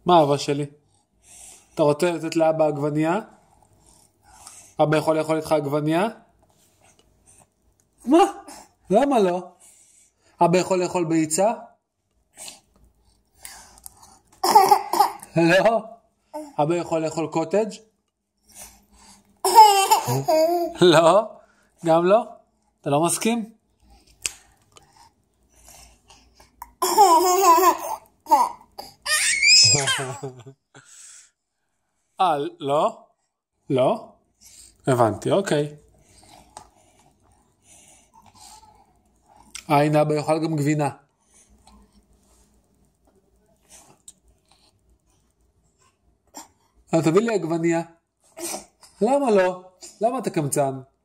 מה אבא שלי? אתה רוצה לתת לאבא עגבנייה? אבא יכול לאכול איתך עגבנייה? מה? למה לא? אבא יכול לאכול ביצה? לא? אבא יכול לאכול קוטג'? לא? גם לא? אתה לא מסכים? לא? לא? הבנתי, אוקיי. הנה אבא יאכל גם גבינה. תביא לי עגבנייה. למה לא? למה אתה קמצן?